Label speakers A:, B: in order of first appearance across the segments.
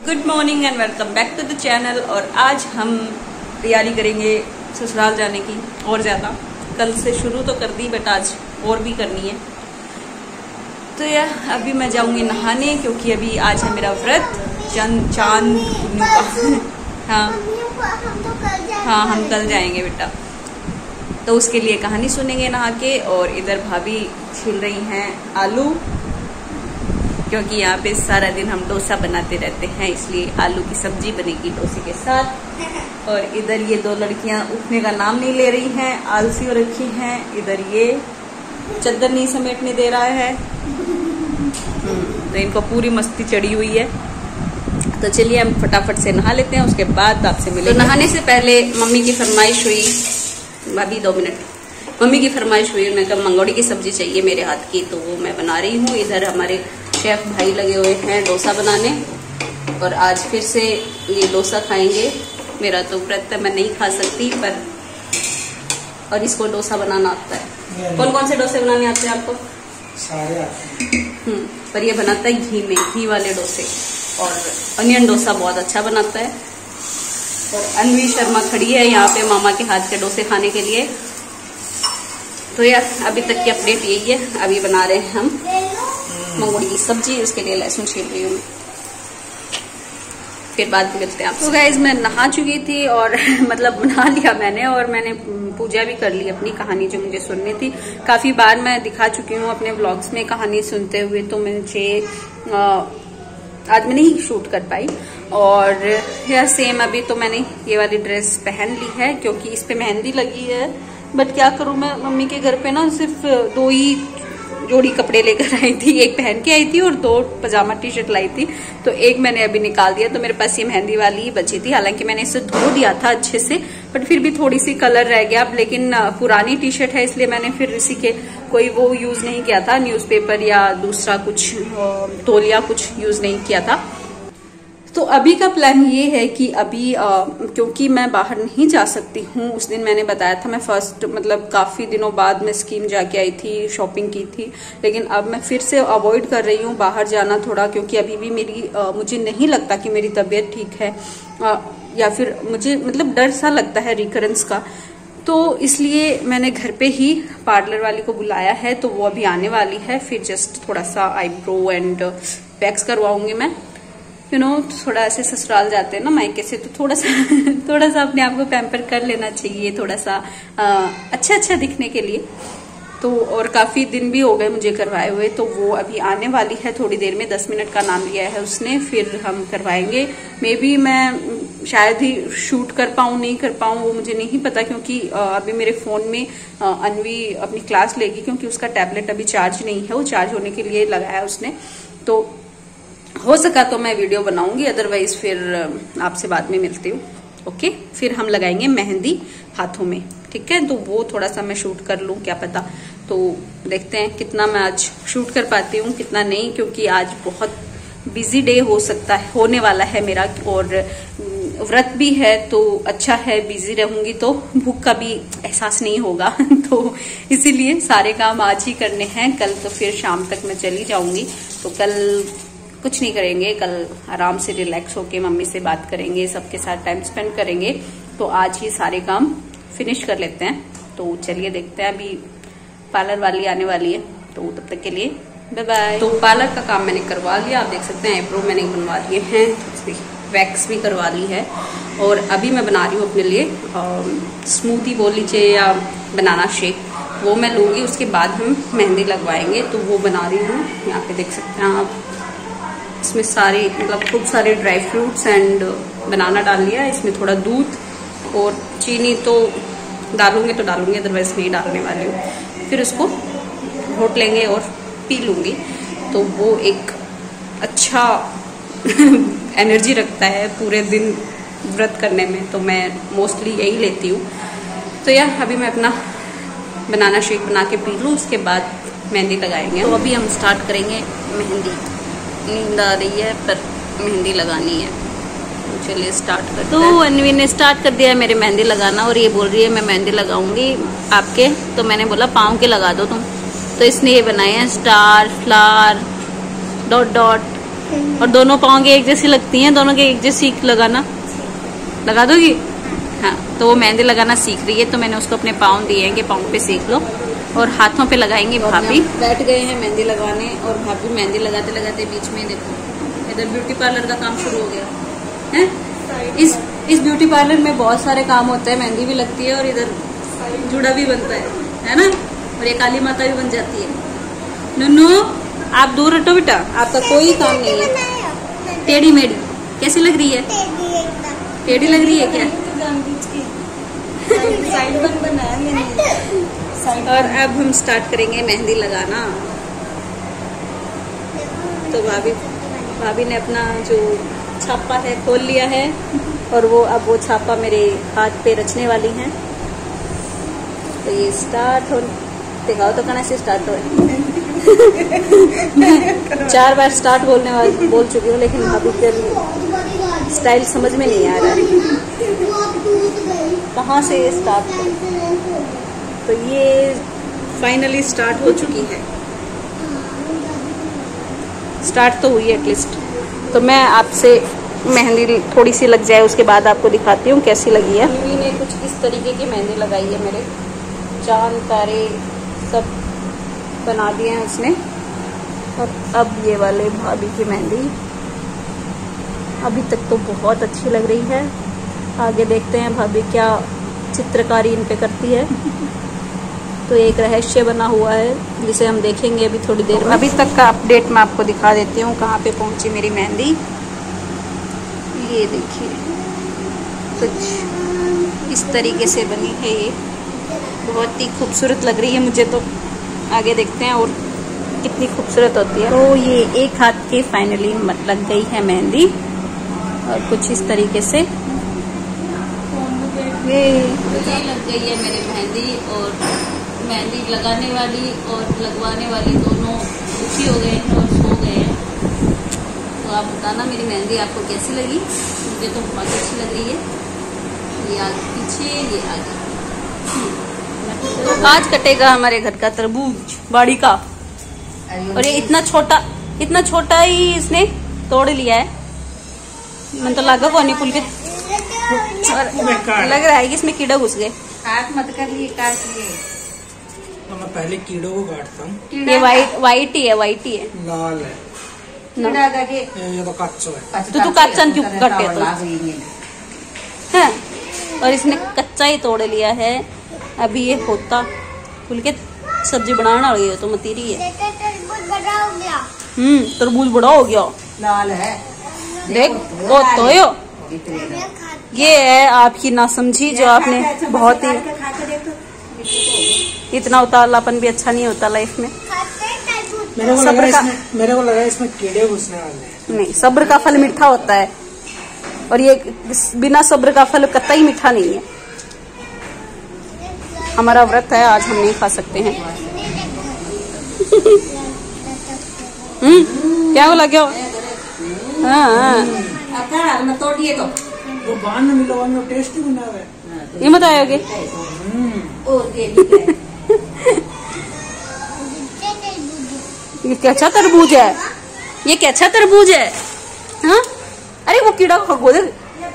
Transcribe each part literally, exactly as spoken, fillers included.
A: Good morning and welcome back to the channel. और आज हम तैयारी करेंगे ससुराल जाने की और ज़्यादा। कल से शुरू तो कर दी बट आज और भी करनी है। तो यार अभी मैं जाऊंगी नहाने क्योंकि अभी आज है मेरा व्रत चंद चांद हाँ हाँ हम कल जाएंगे बेटा। तो उसके लिए कहानी सुनेंगे नहा के। और इधर भाभी छील रही हैं आलू क्योंकि यहाँ पे सारा दिन हम डोसा बनाते रहते हैं, इसलिए आलू की सब्जी बनेगी डोसे के साथ। और इधर ये दो लड़कियां उठने का नाम नहीं ले रही हैं, आलसी हो रखी हैं। इधर ये चद्दर नहीं समेटने दे रहा है, तो इनको पूरी मस्ती चढ़ी हुई है। तो चलिए हम फटाफट से नहा लेते हैं, उसके बाद आपसे मिलेंगे। तो नहाने से पहले मम्मी की फरमाइश हुई, भाभी दो मिनट, मम्मी की फरमाइश हुई, उन्होंने कहा मंगोड़ी की सब्जी चाहिए मेरे हाथ की, तो वो मैं बना रही हूँ। इधर हमारे शेफ भाई लगे हुए हैं डोसा बनाने, और आज फिर से ये डोसा खाएंगे। मेरा तो व्रत है, मैं नहीं खा सकती, पर और इसको डोसा बनाना आता है। कौन कौन से डोसे बनाने आते हैं आपको?
B: सारे आते हैं।
A: पर ये बनाता है घी में, घी वाले डोसे, और अनियन डोसा बहुत अच्छा बनाता है। और अनवी शर्मा खड़ी है यहाँ पे मामा के हाथ के डोसे खाने के लिए। तो यार अभी तक की अपडेट यही है। अभी बना रहे हैं हम मंगोड़ी की सब्जी, उसके लिए लहसुन छील रही हूँ, फिर बाद में मिलते हैं आपसे। तो गाइस मैं नहा चुकी थी और मतलब बना लिया मैंने, और मैंने पूजा भी कर ली अपनी कहानी जो मुझे सुननी थी। काफी बार मैं दिखा चुकी हूँ अपने व्लॉग्स में कहानी सुनते हुए, तो मुझे आज मैं नहीं शूट कर पाई। और यार सेम अभी तो मैंने ये वाली ड्रेस पहन ली है क्योंकि इस पे मेहंदी लगी है। बट क्या करूँ मैं, मम्मी के घर पे ना सिर्फ दो ही जोड़ी कपड़े लेकर आई थी, एक पहन के आई थी और दो पजामा टी शर्ट लाई थी। तो एक मैंने अभी निकाल दिया, तो मेरे पास ये मेहंदी वाली ही बची थी। हालांकि मैंने इसे धो दिया था अच्छे से, बट फिर भी थोड़ी सी कलर रह गया। लेकिन पुरानी टी शर्ट है, इसलिए मैंने फिर इसी के कोई वो यूज नहीं किया था, न्यूज़पेपर या दूसरा कुछ तौलिया कुछ यूज नहीं किया था। तो अभी का प्लान ये है कि अभी आ, क्योंकि मैं बाहर नहीं जा सकती हूँ, उस दिन मैंने बताया था मैं फर्स्ट मतलब काफी दिनों बाद मैं स्कीम जाके आई थी, शॉपिंग की थी। लेकिन अब मैं फिर से अवॉइड कर रही हूँ बाहर जाना थोड़ा, क्योंकि अभी भी मेरी आ, मुझे नहीं लगता कि मेरी तबीयत ठीक है, आ, या फिर मुझे मतलब डर सा लगता है रिकरेंस का। तो इसलिए मैंने घर पे ही पार्लर वाली को बुलाया है, तो वो अभी आने वाली है। फिर जस्ट थोड़ा सा आईब्रो एंड वैक्स करवाऊंगी मैं। यू नो थोड़ा ऐसे ससुराल जाते हैं ना मायके से, तो थोड़ा सा थोड़ा सा अपने आप को पैम्पर कर लेना चाहिए, थोड़ा सा आ, अच्छा अच्छा दिखने के लिए। तो और काफी दिन भी हो गए मुझे करवाए हुए, तो वो अभी आने वाली है थोड़ी देर में, दस मिनट का नाम लिया है उसने, फिर हम करवाएंगे। मे बी मैं शायद ही शूट कर पाऊँ नहीं कर पाऊँ, वो मुझे नहीं पता, क्योंकि अभी मेरे फोन में अनवी अपनी क्लास लेगी, क्योंकि उसका टैबलेट अभी चार्ज नहीं है, वो चार्ज होने के लिए लगाया उसने। तो हो सका तो मैं वीडियो बनाऊंगी, अदरवाइज फिर आपसे बाद में मिलती हूँ। ओके, फिर हम लगाएंगे मेहंदी हाथों में, ठीक है? तो वो थोड़ा सा मैं शूट कर लूँ, क्या पता। तो देखते हैं कितना मैं आज शूट कर पाती हूँ, कितना नहीं, क्योंकि आज बहुत बिजी डे हो सकता है, होने वाला है मेरा। और व्रत भी है, तो अच्छा है, बिजी रहूंगी तो भूख का भी एहसास नहीं होगा। तो इसीलिए सारे काम आज ही करने हैं। कल तो फिर शाम तक मैं चली जाऊंगी, तो कल कुछ नहीं करेंगे, कल आराम से रिलैक्स होके मम्मी से बात करेंगे, सबके साथ टाइम स्पेंड करेंगे। तो आज ही सारे काम फिनिश कर लेते हैं। तो चलिए देखते हैं, अभी पार्लर वाली आने वाली है, तो तब तक के लिए बाय बाय। तो पार्लर का काम मैंने करवा लिया, आप देख सकते हैं आईब्रो मैंने बनवा लिए हैं, वैक्स भी करवा ली है। और अभी मैं बना रही हूँ अपने लिए स्मूदी बोल लीजिए या बनाना शेक, वो मैं लूँगी, उसके बाद हम मेहंदी लगवाएंगे। तो वो बना रही हूँ, यहाँ पे देख सकते हैं आप। इसमें सारे मतलब खूब सारे ड्राई फ्रूट्स एंड बनाना डाल लिया, इसमें थोड़ा दूध और चीनी तो डालूंगे तो डालूंगी, अदरवाइज नहीं डालने वाली हूँ। फिर उसको घोट लेंगे और पी लूँगी, तो वो एक अच्छा एनर्जी रखता है पूरे दिन व्रत करने में, तो मैं मोस्टली यही लेती हूँ। तो यार अभी मैं अपना बनाना शेक बना के पी लूँ, उसके बाद मेहंदी लगाएंगे। तो अभी हम स्टार्ट करेंगे मेहंदी। नींद आ रही है पर मेहंदी लगानी है, तो चलिए स्टार्ट करते हैं। तो अनवी ने स्टार्ट कर दिया है मेरी मेहंदी लगाना, और ये बोल रही है मैं मेहंदी लगाऊंगी आपके। तो मैंने बोला पाँव के लगा दो तुम। तो इसने ये बनाए हैं स्टार, फ्लावर, डॉट डॉट, और दोनों पाँव की एक जैसी लगती हैं, दोनों के एक जैसी लगाना लगा दोगी? हाँ, तो वो मेहंदी लगाना सीख रही है, तो मैंने उसको अपने पाँव दिए हैं कि पाँव पे सीख लो, और हाथों पे लगाएंगे भाभी। बैठ गए हैं मेहंदी लगाने, और भाभी मेहंदी लगाते लगाते बीच में देखो इधर ब्यूटी पार्लर का काम शुरू हो गया है। इस इस ब्यूटी पार्लर में बहुत सारे काम होते हैं, मेहंदी भी लगती है और इधर जुड़ा भी बनता है है ना, और ये काली माता भी बन जाती है। नुनू आप दूर हटो बेटा, आपका कोई काम नहीं है। टेढ़ी मेढ़ी कैसी लग रही है? टेढ़ी लग रही है क्या? और अब हम स्टार्ट करेंगे मेहंदी लगाना। तो भाभी भाभी ने अपना जो छापा है खोल लिया है, और वो अब वो छापा मेरे हाथ पे रचने वाली हैं। तो ये स्टार्ट हो, दिखाओ तो कहना से स्टार्ट हो। चार बार स्टार्ट बोलने वाली बोल चुकी हूँ, लेकिन भाभी के स्टाइल समझ में नहीं आ रहा है कहाँ से स्टार्ट करें। तो ये फाइनली स्टार्ट हो चुकी है, स्टार्ट तो हुई एटलीस्ट। तो मैं आपसे मेहंदी थोड़ी सी लग जाए उसके बाद आपको दिखाती हूँ कैसी लगी है। मम्मी ने कुछ इस तरीके की मेहंदी लगाई है, मेरे चांद तारे सब बना दिए हैं उसने। और अब ये वाले भाभी की मेहंदी अभी तक तो बहुत अच्छी लग रही है। आगे देखते हैं भाभी क्या चित्रकारी इन पे करती है। तो एक रहस्य बना हुआ है जिसे हम देखेंगे अभी थोड़ी देर में। अभी तक का अपडेट मैं आपको दिखा देती हूँ कहाँ पे पहुँची मेरी मेहंदी। ये देखिए कुछ इस तरीके से बनी है, ये बहुत ही खूबसूरत लग रही है मुझे। तो आगे देखते हैं और कितनी खूबसूरत होती है। तो ये एक हाथ के फाइनली लग गई है मेहंदी, और कुछ इस तरीके से ये लग गई है मेरी मेहंदी। और मेहंदी लगाने वाली और लगवाने वाली दोनों दुखी हो गए हैं और सो गए हैं। तो आप बताना मेरी मेहंदी आपको कैसी लगी। मुझे तो बहुत अच्छी लग रही है। ये आगे पीछे, ये आगे। आज कटेगा हमारे घर का तरबूज बाड़ी का, और ये इतना छोटा इतना छोटा ही इसने तोड़ लिया है। मन तो लगा कौन पुल के, लग रहा है कि इसमें कीड़ा घुस गए।
C: काट मत कर लिए, काट लिए।
B: तो मैं पहले कीड़ों को काटता हूँ।
A: ये वाइट वाइट ही है, वाइट ही है,
B: लाल है।
C: कीड़ा के
B: ये तो कच्चा है।
A: तो तू कच्चा क्यों काटे तो? हाँ, और इसने कच्चा ही तोड़ लिया है। अभी ये होता खुल के सब्जी बनाने वाली है तो मतीरी है। हम्म तरबूज बड़ा हो गया,
C: लाल है।
A: देख वो तो यो ये है आपकी नासमझी, जो आपने बहुत ही इतना उतावलापन भी अच्छा नहीं होता लाइफ में।
B: मेरे को लगा इसमें मेरे को लगा इसमें कीड़े घुसने वाले हैं।
A: नहीं, सब्र का फल मीठा होता है, और ये बिना सब्र का फल कतई मीठा नहीं है। हमारा व्रत है, आज हम नहीं खा सकते हैं। हम्म क्या बोला क्या? हाँ
C: मैं तोड़ दिए तो
B: वो बांध में मिला हुआ टेस्टी बना हुआ है।
A: ये मत आयोगे। ये कैसा तरबूज है? ये कैसा तरबूज है? हाँ अरे वो कीड़ा खो दे।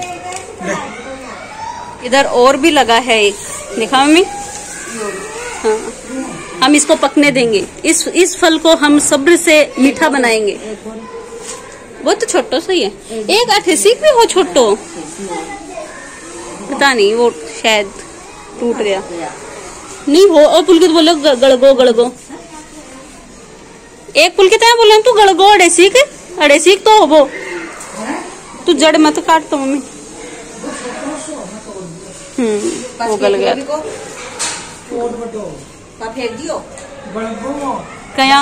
A: इधर और भी लगा है एक, देखा मम्मी? हाँ, हम इसको पकने देंगे। इस इस फल को हम सब्र से मीठा बनाएंगे। वो तो छोटो सही है। एक आठे सीख भी हो छोटो, पता नहीं वो शायद टूट गया। नहीं हो और पुलकित बोलो गड़गो गड़गो। एक पुलकित है बोले तू गड़गो अड़े सीख अड़े सीख तो हो वो। तू जड़ मत काट तो मम्मी। हम्म वो गल गया।
C: फेंक दियो
A: क्या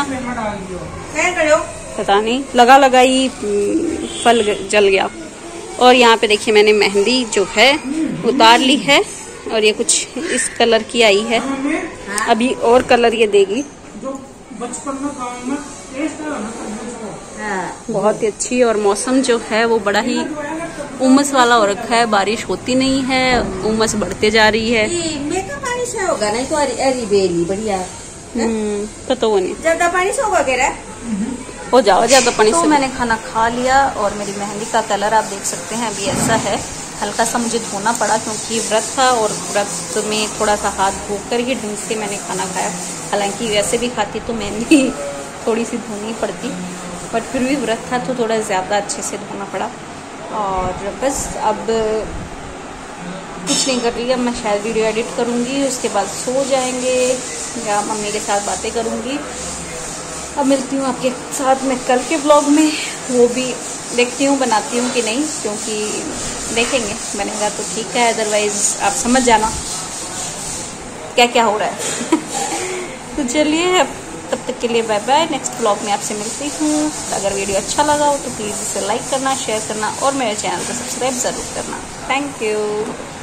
A: पता नहीं, लगा लगा ही फल जल गया। और यहाँ पे देखिए मैंने मेहंदी जो है उतार ली है, और ये कुछ इस कलर की आई है। अभी और कलर ये देगी।
B: बचपन में गाँव में टेस्ट है ना,
A: बहुत ही अच्छी। और मौसम जो है वो बड़ा ही उमस वाला हो रखा है। बारिश होती नहीं है, उमस बढ़ते जा रही है।
C: में तो पानी से होगा, नहीं तो अरी अरी बेरी बढ़िया।
A: हम्म पता वो नहीं
C: ज्यादा पानी से होगा कह रहा है।
A: हो जाओ ज्यादा पानी तो मैंने खाना खा लिया और मेरी मेहंदी का कलर आप देख सकते हैं अभी ऐसा है। हल्का सा मुझे धोना पड़ा क्योंकि व्रत था और व्रत में थोड़ा सा हाथ धोकर ही ढंग से मैंने खाना खाया। हालांकि वैसे भी खाती तो मेहंदी थोड़ी सी धोनी पड़ती, बट फिर भी व्रत था तो थोड़ा ज़्यादा अच्छे से धोना पड़ा। और बस अब कुछ नहीं कर रही, अब मैं शायद वीडियो एडिट करूँगी, उसके बाद सो जाएंगे या मम्मी के साथ बातें करूँगी। अब मिलती हूँ आपके साथ में कल के व्लॉग में, वो भी देखती हूँ बनाती हूँ कि नहीं, क्योंकि देखेंगे बनेगा तो ठीक है, अदरवाइज आप समझ जाना क्या क्या हो रहा है। तो चलिए तब तक के लिए बाय बाय। नेक्स्ट व्लॉग में आपसे मिलती हूँ। अगर वीडियो अच्छा लगा हो तो प्लीज़ इसे लाइक करना, शेयर करना और मेरे चैनल को सब्सक्राइब ज़रूर करना। Thank you.